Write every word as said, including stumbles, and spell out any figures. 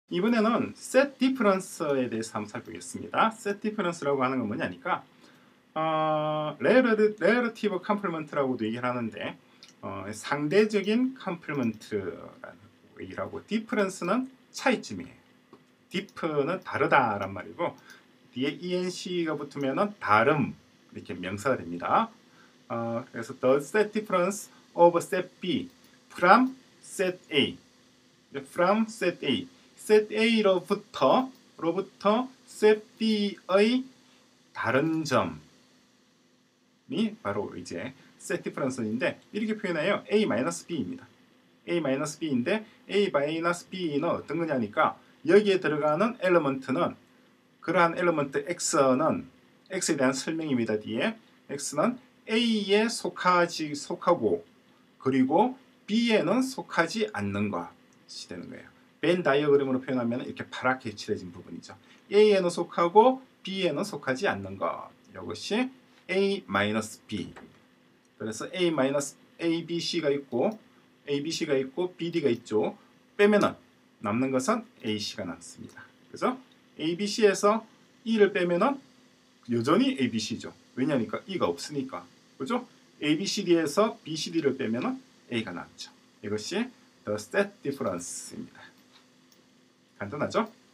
이번에는 set difference에 대해서 한번 살펴보겠습니다. set difference라고 하는 건 뭐냐니까 어, relative complement라고도 얘기를 하는데 어, 상대적인 컴플리먼트라는 얘기를 하고 difference는 차이점이에요. diff는 다르다란 말이고 뒤에 enC가 붙으면은 다름 이렇게 명사가 됩니다. 어, 그래서 the set difference of set B from set A from set A set A로부터 로부터 set B의 다른 점이 바로 이제 set difference인데 이렇게 표현해요. A-B입니다. A-B인데 A-B는 어떤 거냐니까 여기에 들어가는 엘리먼트는 그러한 엘리먼트 X는 X에 대한 설명입니다. 뒤에 X는 A에 속하지 속하고 그리고 B에는 속하지 않는 것이 되는 거예요. 벤 다이어그램으로 표현하면 이렇게 파랗게 칠해진 부분이죠. A에는 속하고 B에는 속하지 않는 것. 이것이 A-B. 그래서 A-, A, B, C가 있고 A, B, C가 있고 B, D가 있죠. 빼면은 남는 것은 A, C가 남습니다. 그래서 A, B, C에서 E를 빼면은 여전히 A, B, C죠. 왜냐니까 E가 없으니까. 그죠? A, B, C, D에서 B, C, D를 빼면은 A가 남죠. 이것이 the set difference입니다. 간단하죠?